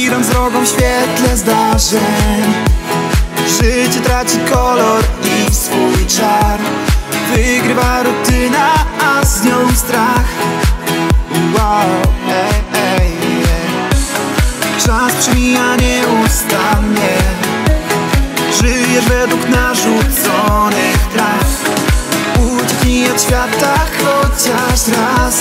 Idą z drogą w świetle zdarzeń. Życie traci kolor i swój czar. Wygrywa rutyna, a z nią strach. Wow, Czas przemija nieustannie. Żyjesz według narzuconych traf. Ucieknij od świata chociaż raz.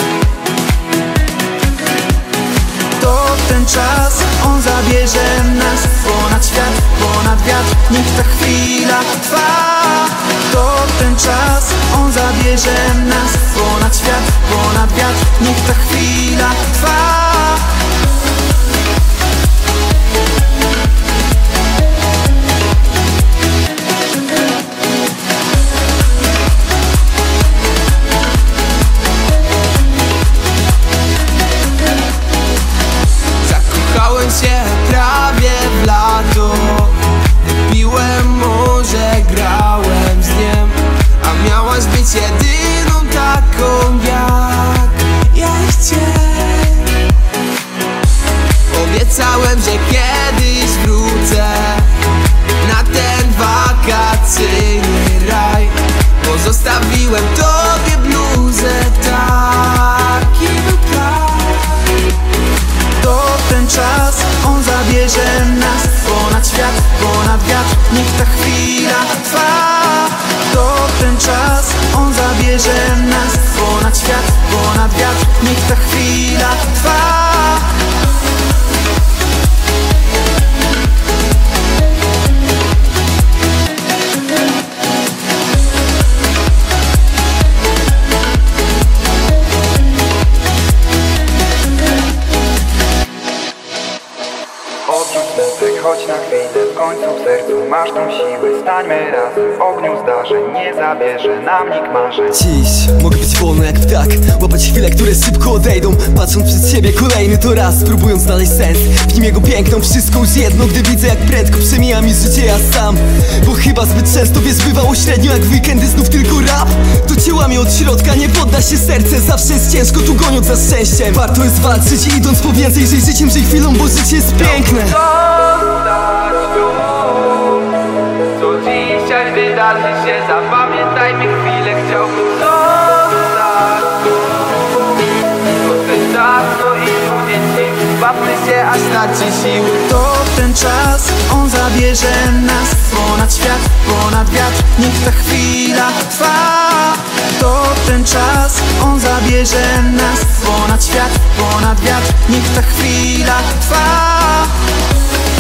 To ten czas, on zabierze nas ponad świat, ponad wiatr. Niech ta chwila trwa. To ten czas, on zabierze nas ponad świat, ponad wiatr. Niech ta chwila trwa. Zakochałem się prawie w lato. Piłem morze, grałem z niem. A miałaś być jedyną taką jak ja chcę. Obiecałem, że kiedyś wrócę na ten wakacyjny raj. Pozostawiłem tobie bluzę, taki był plan. To ten czas, on zabierze nas ponad świat, ponad wiatr. Niech ta chwila trwa. To ten czas, on zabierze nas ponad świat, ponad wiatr. Niech ta chwila trwa. Odrzuć smutek, chodź na chwilę, w końcu w sercu masz tą siłę. Stańmy razem w ogniu zdarzeń, nie zabierze nam nikt marzeń. Dziś mogę być wolny jak ptak, łapać chwile, które szybko odejdą. Patrząc przed siebie kolejny to raz, próbując znaleźć sens w nim jego piękną, wszystko już jedno. Gdy widzę jak prędko przemija mi życie ja sam. Bo chyba zbyt często wiesz, bywało średnio jak w weekendy znów tylko rap. Docięła mnie od środka, nie podda się serce. Zawsze jest ciężko, tu goniąc za szczęściem. Warto jest walczyć i idąc po więcej. Żyj życiem, żyj chwilą, bo życie jest piękne. Zostać tu, co dzisiaj wydarzy się. Zapamiętajmy chwilę, chciałbym zostać tu. To ten czas, no i mówię ci, bawmy się aż starczy sił. To ten czas, on zabierze nas ponad świat, ponad wiatr. Niech ta chwila trwa. To ten czas, on zabierze nas ponad świat, ponad wiatr. Niech ta chwila trwa.